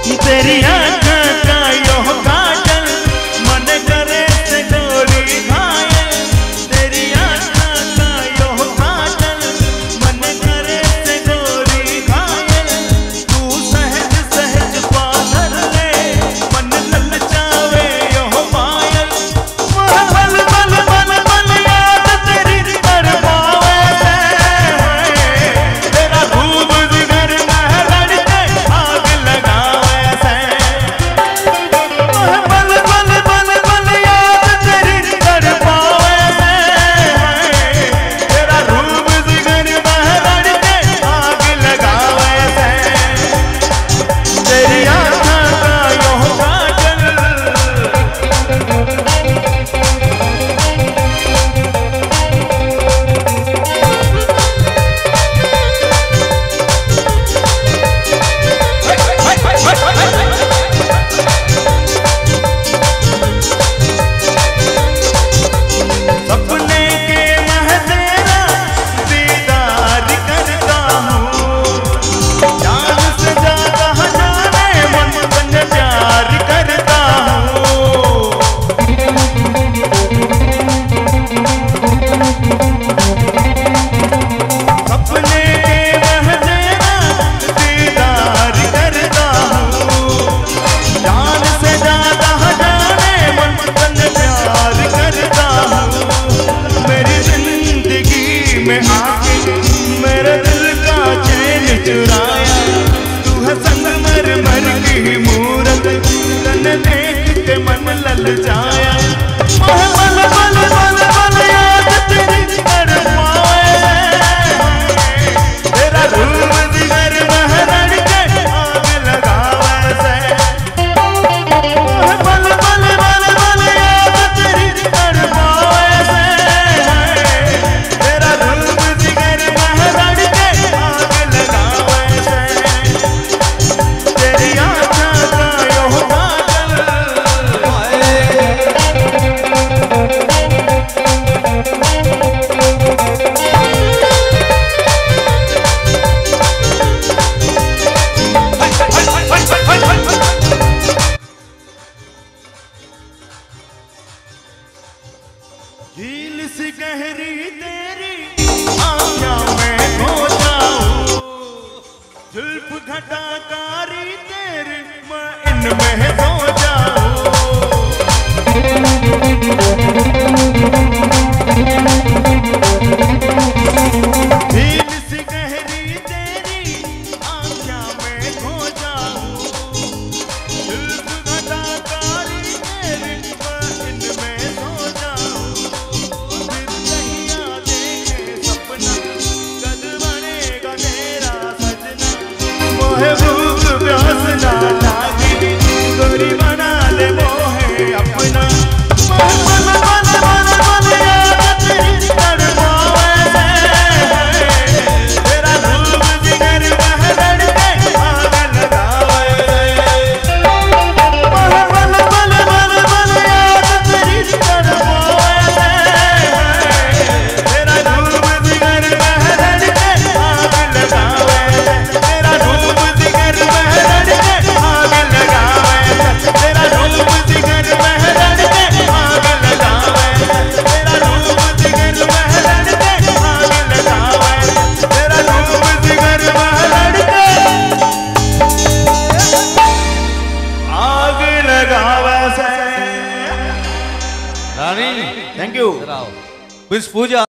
तेरी आँखों का यो काजल मन करे से गोरी घायल। तेरी आँखों का यो काजल मन करे से गोरी घायल। तू सहज सहज पागल ले मन ललचावे यो पायल। बल बल बल बल याद तेरी कर पावे से तेरा धूप जिगर में लड़के आग लगावे से। बल बल बल बल याद तेरी कर पावे से तेरा धूप जिगर में लड़के आग लगावे से। तेरी आँखों का यो काजल सपने के मह तेरा दीदार करता हूँ। जान से ज्यादा जाने मन बन प्यार करता हूँ। सपने के मह तेरा दीदार करता हूँ। जान से ज्यादा जाने मन बन प्यार करता हूँ। मेरी जिंदगी में आके मेरे दिल का चैन चुराया। तू है संगमरमर की मूरत तन देख के मन ललचाया। बल बल बल बल बल याद तेरी कर पावे तेरा धूप जिगर में लड़के आग लगावे से। बल बल बल बल याद तेरी कर पावे से तेरा धूप जिगर में लड़के आग लगावे से। तेरी आँखों का यो काजल झील सी गहरी तेरी आँखों में खो जाऊं। जुल्फ घटाकारी तेरी मैं इनमें सो जाऊं। झील सी गहरी तेरी आँखों में खो जाऊं। जुल्फ घटाकारी तेरी मैं इनमें सो जाऊं। फिर कहिया देखे सपना कद बनेगा तेरा सजना। मोहे भूख प्यास ना लागी गोरी बना ले मोहे अपना। बल बल बल बल बल याद तेरी कर पावे से तेरा धूप जिगर में लड़के आग लगावे से। बल बल बल बल बल याद तेरी कर पावे से तेरा धूप जिगर में लड़के आग लगावे से। तेरा धूप जिगर में लड़के आग लगावे से। तेरा धूप जिगर में लड़के आग लगावे से। तेरा धूप जिगर में लड़के आग लगावे से। तेरा धूप जिगर में लड़के आग लगावे से। रानी थैंक यू। पूजा